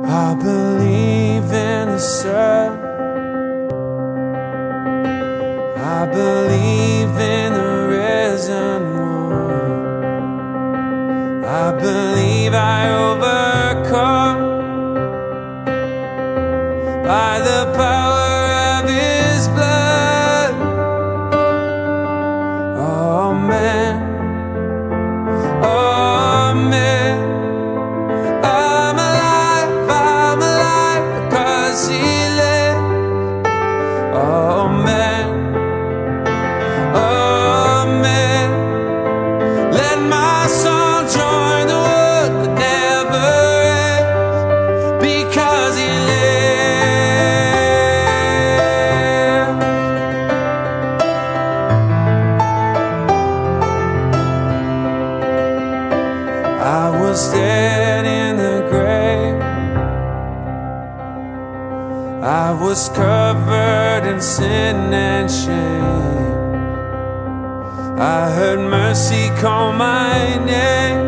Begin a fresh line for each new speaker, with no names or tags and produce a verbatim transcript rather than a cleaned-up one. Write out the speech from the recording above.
I believe in the sun, I believe in the risen one, I believe I overcome by the power of His blood. Amen, amen. I'm alive, I'm alive because He lives. Amen, amen. Let my song join the world that never ends because He lives. I was dead in the grave, I was covered in sin and shame. I heard mercy call my name.